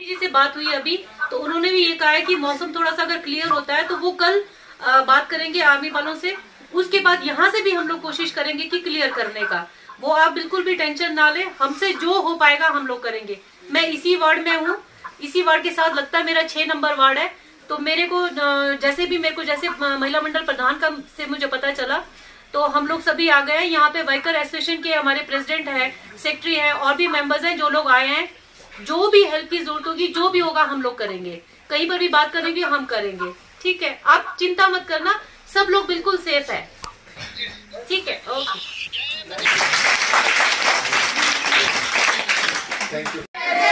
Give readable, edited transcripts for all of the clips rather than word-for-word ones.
जी से बात हुई अभी, तो उन्होंने भी ये कहा है कि मौसम थोड़ा सा अगर क्लियर होता है तो वो कल बात करेंगे आर्मी वालों से। उसके बाद यहाँ से भी हम लोग कोशिश करेंगे कि क्लियर करने का। वो आप बिल्कुल भी टेंशन ना ले, हमसे जो हो पाएगा हम लोग करेंगे। मैं इसी वार्ड में हूँ, इसी वार्ड के साथ लगता है मेरा 6 नंबर वार्ड है। तो मेरे को जैसे महिला मंडल प्रधान का से मुझे पता चला तो हम लोग सभी आ गए हैं। यहाँ पे वाइकर एसोसिएशन के हमारे प्रेसिडेंट है, सेक्रेटरी है और भी मेंबर्स हैं जो लोग आए हैं। जो भी हेल्प की जरूरत होगी, जो भी होगा हम लोग करेंगे। कहीं पर भी बात करेंगे हम करेंगे, ठीक है? आप चिंता मत करना, सब लोग बिल्कुल सेफ है, ठीक है? Okay, thank you.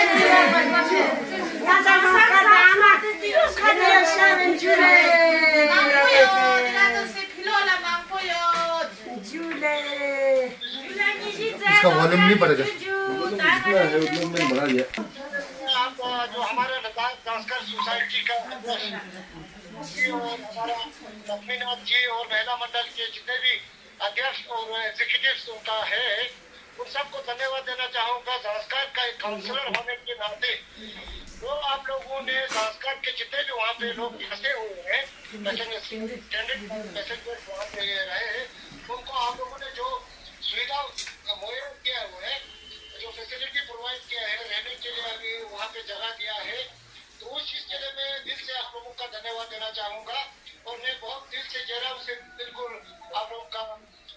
इसका वॉल्यूम नहीं बढ़ेगा, जितना है उतना मैंने बढ़ा दिया। आप जो हमारे दासकर सोसाइटी का जी और हमारा लक्ष्मीनाथ जी और महिला मंडल के जितने भी अध्यक्ष और एग्जीक्यूटिव उनका है, उन सबको धन्यवाद देना चाहूँगा। दासकर का एक काउंसलर होने के नाते तो आप लोगों ने दासकर के जितने भी वहाँ पे लोग फंसे हुए हैं, पैसेंजर वहाँ पे रहे हैं, उनको आप लोगों ने जो सुविधा मुहैया किया हुआ है, जो फैसिलिटी प्रोवाइड किया है, रहने के लिए अभी वहाँ पे जगह दिया है, तो उस चीज के लिए मैं दिल से आप लोगों का धन्यवाद देना चाहूँगा। और मैं बहुत दिल से जरा उसे बिल्कुल आप लोगों का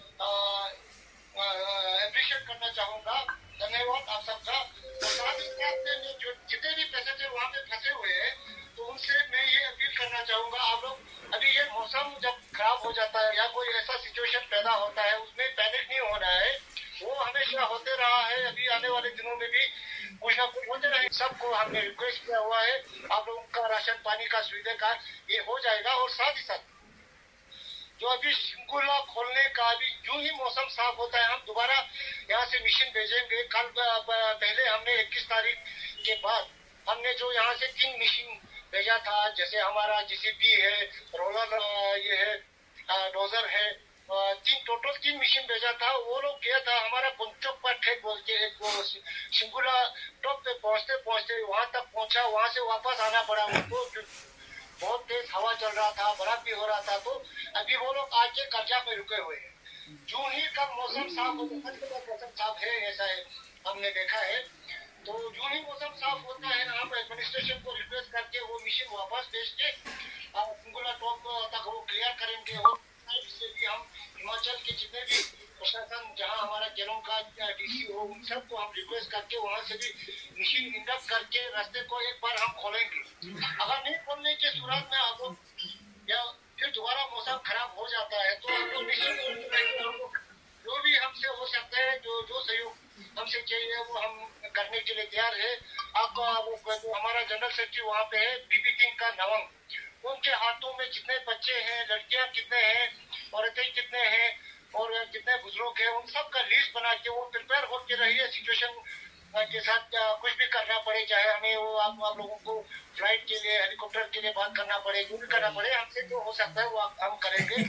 एप्रिशिएट करना चाहूँगा। धन्यवाद आप सबका। और साथ ही साथ में जो जितने भी पैसेंजर वहाँ पे फंसे हुए हैं, तो उनसे मैं ये अपील करना चाहूँगा, आप लोग अभी ये मौसम जब खराब हो जाता है या कोई ऐसा सिचुएशन पैदा होता है, उसमें पैनिक नहीं होना है। वो हमेशा होते रहा है, अभी आने वाले दिनों में भी कुछ ना कुछ होते रहे। सबको हमने रिक्वेस्ट किया हुआ है, आप लोगों का राशन पानी का सुविधा का ये हो जाएगा। और साथ ही साथ जो अभी शिंकुला खोलने का, अभी जो ही मौसम साफ होता है, हम दोबारा यहाँ से मशीन भेजेंगे। कल पहले हमने 21 तारीख के बाद हमने जो यहाँ से 3 मशीन भेजा था, जैसे हमारा JCB है, रोलर ये है, डोजर है, टोटल 3 मशीन भेजा था। वो लोग गया था हमारा पंचोक पर ठेक बोल के एक वो शिंकुला टॉप पे पहुँचते पहुँचते वहाँ तक पहुँचा, वहाँ से वापस आना पड़ा उनको। बहुत तेज हवा चल रहा था, बर्फ भी हो रहा था, तो अभी वो लोग आके कर्जा पे रुके हुए हैं। जो ही कब मौसम साफ हो, मौसम साफ है ऐसा है हमने देखा है। तो जो ही मौसम साफ होता है, हम एडमिनिस्ट्रेशन को रिक्वेस्ट करके वो मशीन वापस भेज के शिंकुला टॉप तक वो क्लियर करेंगे। और साइड से भी हम हिमाचल के जितने भी प्रशासन, जहाँ हमारा केलोंग का DC हो, उन सबको हम रिक्वेस्ट करके वहाँ से भी मशीन इंडक्ट करके रास्ते को एक बार हम खोलेंगे। अगर नहीं खोलने के सूरत में आप लोग या फिर दोबारा मौसम खराब हो जाता है, तो हम लोग निश्चित जो भी हमसे हो सकता है, जो सहयोग हमसे चाहिए वो हम करने के लिए तैयार है। आपको जो हमारा जनरल सेक्रेटरी वहाँ पे है, BB किंग का नवंग, उनके हाथों में जितने बच्चे हैं, लड़कियाँ कितने हैं, औरतें कितने हैं और जितने बुजुर्ग हैं, उन सब का लिस्ट बना के वो प्रिपेयर होकर रहिए। सिचुएशन के साथ कुछ भी करना पड़े, चाहे हमें वो आप लोगों को फ्लाइट के लिए, हेलीकॉप्टर के लिए बात करना पड़े, जो भी करना पड़े, हमसे जो हो सकता है वो हम करेंगे।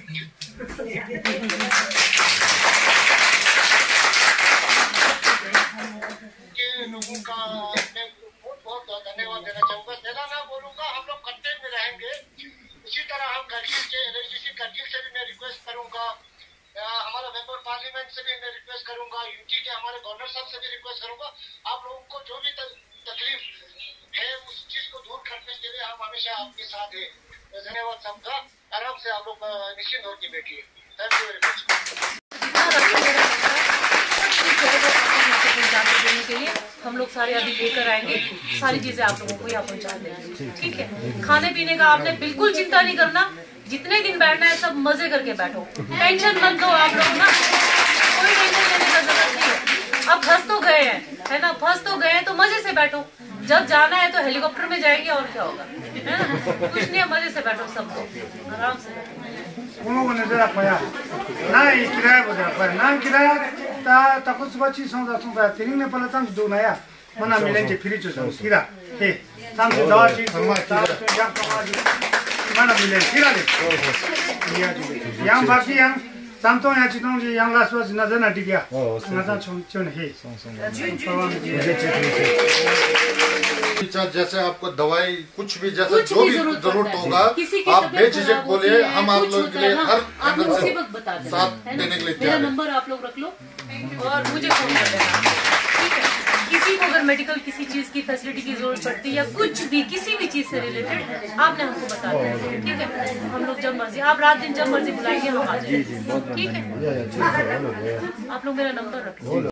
के लोगों का मैं बहुत धन्यवाद देना चाहूँगा। ज्यादा ना बोलूँगा, हम लोग कंटेक्ट में रहेंगे। इसी तरह हम करगिल से भी मैं रिक्वेस्ट करूँगा, हमारा मेंबर पार्लियामेंट से भी मैं रिक्वेस्ट करूंगा, UT के हमारे गवर्नर साहब से भी रिक्वेस्ट करूंगा, आप लोगों को जो भी तकलीफ है उस चीज को दूर करने के लिए हम हमेशा आपके साथ हैं। धन्यवाद सबका। आराम से आप लोग निश्चिंत होकर बैठिए। Thank you very much. देने के लिए हम लोग सारे अभी लेकर आएंगे, सारी चीजें आप लोगों को यहाँ पहुँचा देंगे, ठीक है? खाने पीने का आपने बिल्कुल चिंता नहीं करना, जितने दिन बैठना है सब मजे करके बैठो, टेंशन मत लो आप लोग ना, कोई टेंशन लेने का जरूरत नहीं है। अब फंस तो गए हैं, है ना? फंस तो गए हैं तो मजे से बैठो। जब जाना है तो हेलीकॉप्टर में जाएंगे और क्या होगा, है ना? कुछ नहीं है, मजे से बैठो, सब लोग आराम से बैठो। takut sebaci sonda sonda tiring ne pala tang do na ya mana milen je firi chu kira he tang do da chi do ta to ya kama ji mana milen kira le ya ji yang baki yang 짬통 야 지동지 양라스와 나잖아 디야 나자 좀 해 जैसे आपको दवाई कुछ भी जैसे कुछ जो भी भी जरूरत जरूरत पड़ता है। होगा किसी की आप तबीयत बेझिझक खराब होती बोलिए, है, हम आप कुछ लोगों होता के लिए है, हर आप लोग एंगल उसी से वक्त बता देना, साथ है ना? देने के लिए मेरा तैयार हैं। नंबर आप लोग रख लो और मुझे फोन कर देना, ठीक है? किसी को अगर मेडिकल किसी चीज की फैसिलिटी की जरूरत पड़ती है या कुछ भी किसी भी चीज से रिलेटेड आपने हमको बता देना, ठीक है? हम लोग जब मर्जी, आप रात दिन जब मर्जी बुलाएंगे हम आ जाएंगे, ठीक है? आप लोग मेरा नंबर रख लो।